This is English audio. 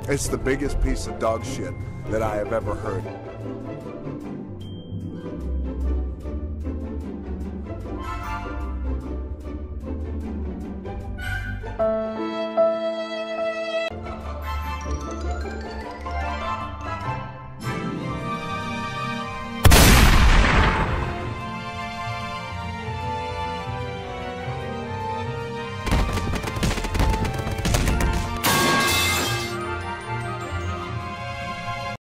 It's the biggest piece of dog shit that I have ever heard.